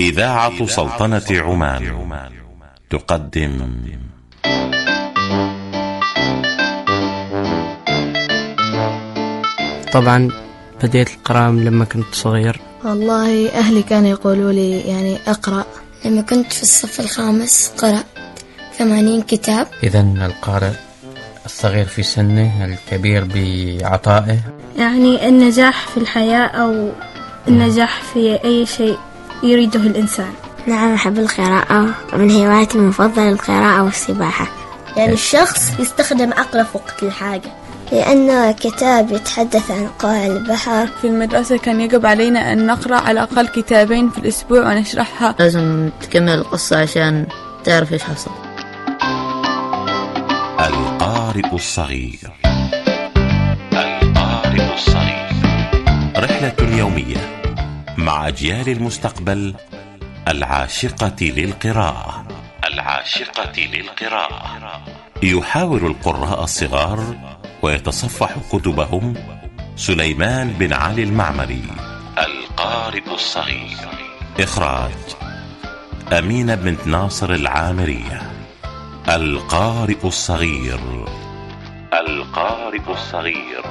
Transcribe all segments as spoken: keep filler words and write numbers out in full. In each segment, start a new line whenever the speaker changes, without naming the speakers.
إذاعة سلطنة عمان تقدم
طبعا بديت القراءة لما كنت صغير.
والله أهلي كانوا يقولوا لي يعني أقرأ.
لما كنت في الصف الخامس قرأت ثمانين كتاب.
إذن القارئ الصغير في سنه الكبير بعطائه.
يعني النجاح في الحياة أو النجاح في أي شيء يريده الإنسان.
نعم، أحب القراءة، من هواياتي المفضلة القراءة والسباحة.
يعني الشخص يستخدم عقله في وقت الحاجة،
لأنه كتاب يتحدث عن قاع البحر.
في المدرسة كان يجب علينا أن نقرأ على الأقل كتابين في الأسبوع ونشرحها.
لازم تكمل القصة عشان تعرف إيش حصل.
القارئ الصغير. القارئ الصغير، رحلة يومية مع أجيال المستقبل العاشقة للقراءة. العاشقة للقراءة. يحاور القراء الصغار ويتصفح كتبهم سليمان بن علي المعمري. القارئ الصغير، إخراج أمينة بنت ناصر العامرية. القارئ الصغير. القارئ الصغير.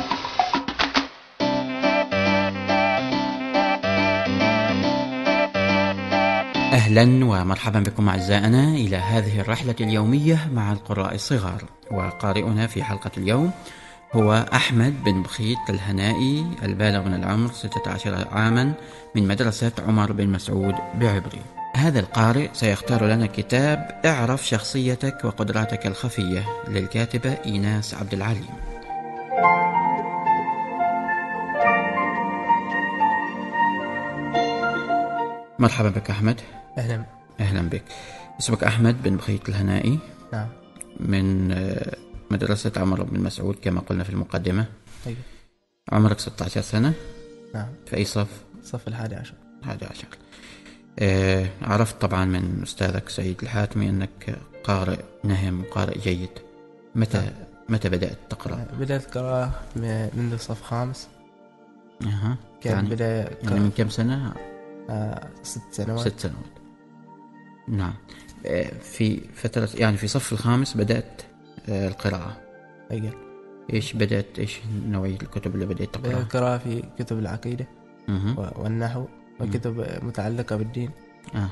أهلا ومرحبا بكم أعزائنا إلى هذه الرحلة اليومية مع القراء الصغار. وقارئنا في حلقة اليوم هو أحمد بن بخيت الهنائي البالغ من العمر ستة عشر عاما من مدرسة عمر بن مسعود بعبري. هذا القارئ سيختار لنا كتاب اعرف شخصيتك وقدراتك الخفية للكاتبة إيناس عبد العليم. مرحبا بك أحمد.
أهلا.
أهلا بك. اسمك أحمد بن بخيت الهنائي.
نعم.
من مدرسة عمر بن مسعود كما قلنا في المقدمة.
أيوة.
عمرك ستة عشر سنة.
نعم.
في أي صف؟
صف الحادي عشر.
الحادي عشر. آه عرفت طبعا من أستاذك سيد الحاتمي أنك قارئ نهم وقارئ جيد. متى نعم. متى بدأت تقرأ؟
بدأت قراءة منذ صف خامس.
أها.
كان
يعني,
بداية
يعني من كم سنة؟
آه ست سنوات.
ست سنوات. نعم. آه في فترة يعني في صف الخامس بدأت آه القراءة.
أيوة.
إيش بدأت إيش نوعية الكتب اللي بدأت تقرأ؟
بدأت قراءة في كتب العقيدة
أه.
والنحو وكتب متعلقة بالدين.
أها.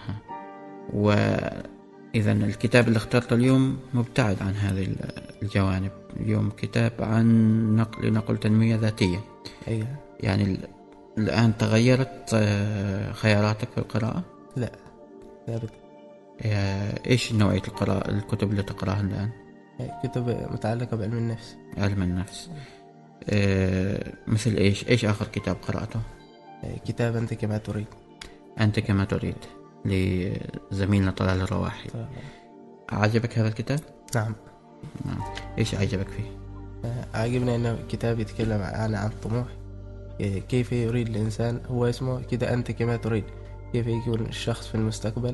وإذا الكتاب اللي اخترته اليوم مبتعد عن هذه الجوانب. اليوم كتاب عن نقل لنقل تنمية ذاتية.
أيوة.
يعني الآن تغيرت خياراتك في القراءة؟
لا، ثابت.
إيش نوعية القراءة الكتب اللي تقرأها الآن؟
كتب متعلقة بعلم النفس.
علم النفس. أه مثل إيش؟ إيش آخر كتاب قرأته؟
كتاب أنت كما تريد.
أنت كما تريد لزميلنا طلال الرواحي.
طبعا.
عجبك هذا الكتاب؟
نعم.
نعم. إيش عجبك فيه؟
عجبني أنه كتاب يتكلم عن عن الطموح، كيف يريد الإنسان. هو اسمه كده أنت كما تريد، كيف يكون الشخص في المستقبل.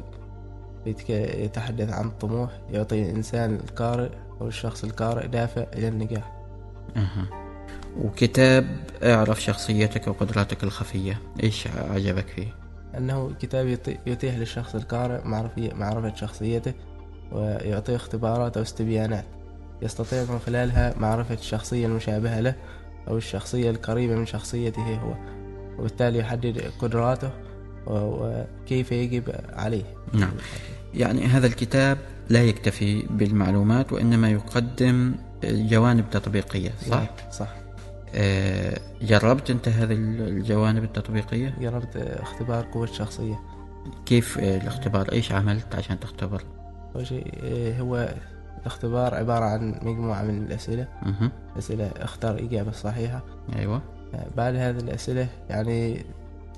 يتحدث عن الطموح، يعطي الإنسان القارئ أو الشخص القارئ دافع إلى النجاح.
أها. وكتاب اعرف شخصيتك وقدراتك الخفية، إيش عجبك فيه؟
أنه كتاب يتيح للشخص القارئ معرفة شخصيته، ويعطيه اختبارات أو استبيانات يستطيع من خلالها معرفة الشخصية المشابهة له أو الشخصية القريبة من شخصيته هو، وبالتالي يحدد قدراته وكيف يجب عليه.
نعم. يعني هذا الكتاب لا يكتفي بالمعلومات وإنما يقدم جوانب تطبيقية، صح؟
صح.
آه جربت أنت هذه الجوانب التطبيقية؟
جربت اختبار قوة شخصية.
كيف الاختبار؟ إيش عملت عشان تختبر؟
أول شيء هو الاختبار عبارة عن مجموعة من الأسئلة.
أه.
أسئلة اختار إجابة صحيحة.
أيوة.
بعد هذه الأسئلة يعني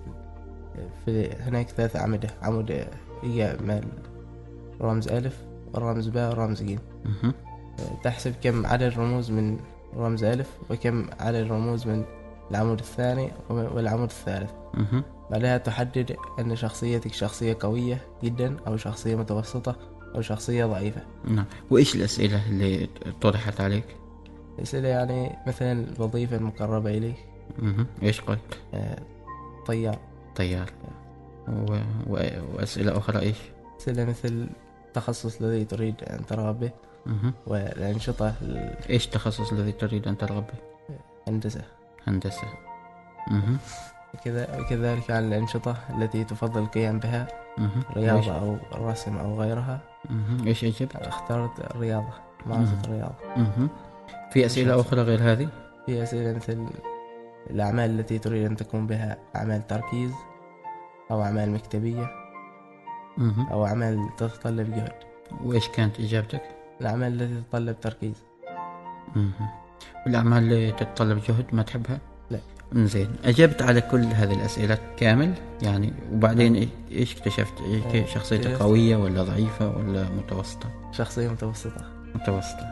في هناك ثلاث أعمدة، عمود إجابة رمز ألف والرمز باء والرمز ج.
أه.
تحسب كم عدد الرموز من رمز ألف وكم عدد الرموز من العمود الثاني والعمود الثالث.
أه.
بعدها تحدد أن شخصيتك شخصية قوية جدا أو شخصية متوسطة أو شخصية ضعيفة.
نعم. وإيش الأسئلة اللي طرحت عليك؟
الأسئلة يعني مثلا الوظيفة المقربة إليك.
أه. إيش قلت؟
آه طيار.
طيار. و... و... وأسئلة أخرى إيش؟
أسئلة مثل التخصص الذي تريد أن ترغب به،
مه.
والأنشطة.
إيش التخصص الذي تريد أن ترغب به؟
هندسة.
هندسة. مه.
وكذلك عن الأنشطة التي تفضل القيام بها،
مه.
رياضة أو الرسم أو غيرها.
مه. إيش أجبت؟
اخترت الرياضة، ممارسة الرياضة.
مه. في أسئلة أخرى غير هذه؟
في أسئلة مثل الأعمال التي تريد أن تكون بها أعمال تركيز أو أعمال مكتبية،
مه.
أو أعمال تتطلب جهد.
وإيش كانت إجابتك؟
الأعمال التي تتطلب تركيز.
مه. والأعمال اللي تتطلب جهد ما تحبها؟
لا.
زين، أجبت على كل هذه الأسئلة كامل يعني، وبعدين إيش اكتشفت؟ إيش شخصيتك قوية ولا ضعيفة ولا متوسطة؟
شخصية متوسطة.
متوسطة.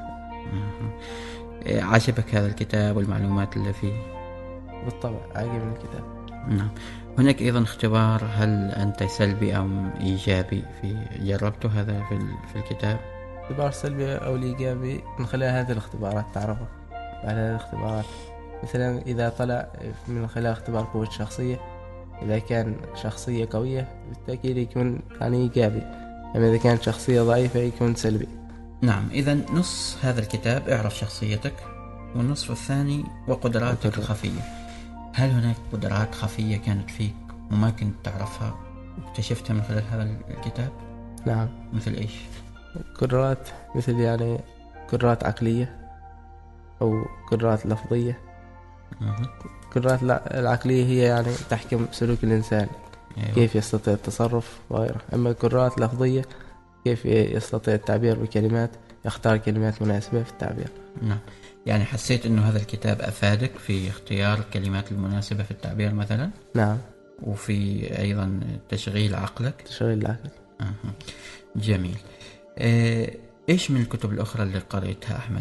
عجبك هذا الكتاب والمعلومات اللي فيه؟
بالطبع عجبني الكتاب.
نعم. هناك أيضا اختبار، هل أنت سلبي أم إيجابي في جربته هذا في في الكتاب؟
اختبار سلبي أو الإيجابي من خلال هذه الاختبارات تعرفه على هذه الاختبارات. مثلا إذا طلع من خلال اختبار قوة شخصية، إذا كان شخصية قوية بالتأكيد يكون يعني إيجابي، أما إذا كانت شخصية ضعيفة يكون سلبي.
نعم. إذا نص هذا الكتاب اعرف شخصيتك، والنصف الثاني وقدراتك الخفية. هل هناك قدرات خفية كانت فيك وما كنت تعرفها واكتشفتها من خلال هذا الكتاب؟
نعم.
مثل إيش؟
قدرات مثل يعني قدرات عقلية أو قدرات لفظية. قدرات العقلية هي يعني تحكم سلوك الإنسان. أيوة. كيف يستطيع التصرف وغيره. أما القدرات اللفظية كيف يستطيع التعبير بكلمات، يختار كلمات مناسبة في التعبير.
نعم. يعني حسيت أنه هذا الكتاب أفادك في اختيار الكلمات المناسبة في التعبير مثلا؟
نعم.
وفي أيضا تشغيل عقلك؟
تشغيل العقل.
أه. جميل. إيش من الكتب الأخرى اللي قرأتها أحمد؟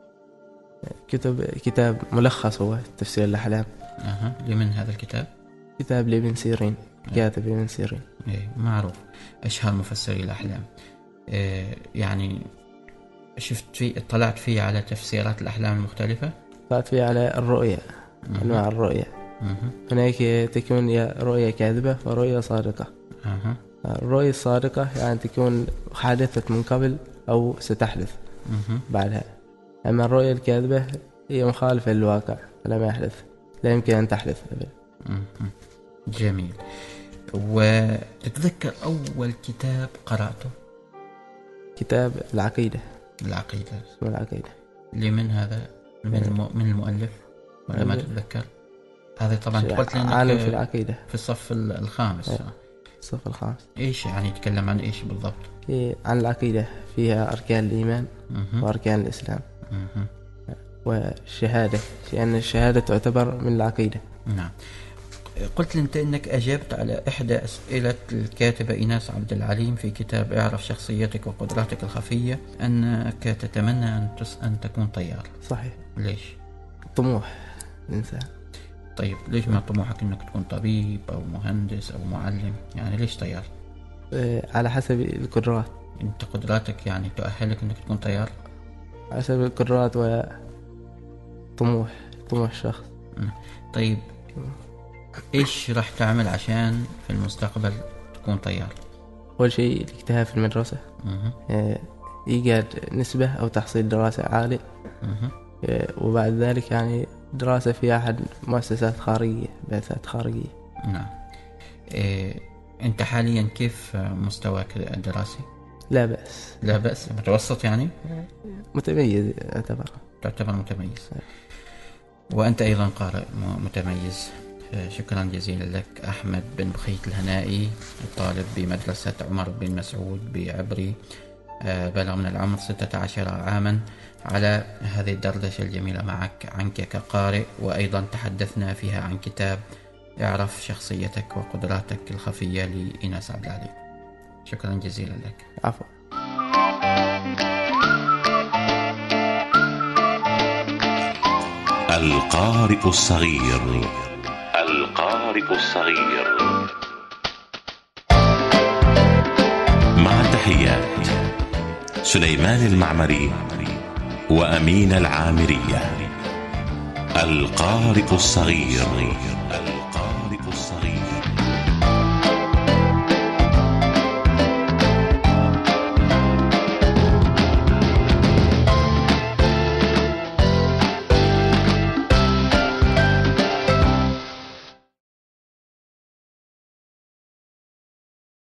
كتب كتاب ملخص هو تفسير الأحلام.
أها. لمن هذا الكتاب؟
كتاب لابن سيرين، كاتب ابن سيرين.
إيه معروف، أشهر مفسري الأحلام. إيه يعني شفت فيه، اطلعت فيه على تفسيرات الأحلام المختلفة؟
اطلعت فيه على الرؤية، أنواع الرؤية. هناك تكون يا رؤية كاذبة ورؤية صادقة.
أها.
الرؤية الصادقة يعني تكون حادثت من قبل أو ستحدث
أها.
بعدها. أما الرؤية الكاذبة هي مخالفة للواقع، فلا ما يحدث، لا يمكن أن تحدث.
جميل. وتتذكر أول كتاب قرأته؟
كتاب العقيدة.
العقيدة.
اسمه العقيدة.
لمن هذا؟ من, الم... من المؤلف ولا ما تتذكر؟ هذا طبعا قلت لنا
عالم في العقيدة
في الصف الخامس.
أيوة. الصف الخامس.
إيش يعني يتكلم عن إيش بالضبط؟
إيه عن العقيدة، فيها أركان الإيمان
مه.
وأركان الإسلام
مه.
والشهادة، لأن الشهادة تعتبر من العقيدة.
نعم. قلت لي أنك أجبت على إحدى أسئلة الكاتبة إيناس عبد العليم في كتاب اعرف شخصيتك وقدراتك الخفية أنك تتمنى أن, تس... أن تكون طيار.
صحيح.
ليش؟
طموح الإنسان.
طيب ليش ما طموحك أنك تكون طبيب أو مهندس أو معلم؟ يعني ليش طيار؟
إيه على حسب القدرات.
أنت قدراتك يعني تؤهلك أنك تكون طيار؟
على حسب القدرات وطموح طموح الشخص.
طيب إيش راح تعمل عشان في المستقبل تكون طيار؟
أول شيء الاجتهاد في المدرسة، إيه إيجاد نسبة أو تحصيل دراسة عالي، إيه وبعد ذلك يعني دراسة في أحد مؤسسات خارجية، بعثات خارجية.
نعم. إيه أنت حاليا كيف مستواك الدراسي؟
لا بأس.
لا بأس، متوسط يعني؟
متميز أعتبر.
تعتبر متميز. وأنت أيضا قارئ متميز. شكرا جزيلا لك أحمد بن بخيت الهنائي، طالب بمدرسة عمر بن مسعود بعبري، بلغ من العمر ستة عشر عاما، على هذه الدردشة الجميلة معك عنك كقارئ، وأيضا تحدثنا فيها عن كتاب اعرف شخصيتك وقدراتك الخفية لإيناس عبد العليم. شكرا جزيلا لك.
عفوا.
القارئ الصغير. القارئ الصغير. مع تحيات سليمان المعمري وأمين العامرية. القارئ الصغير.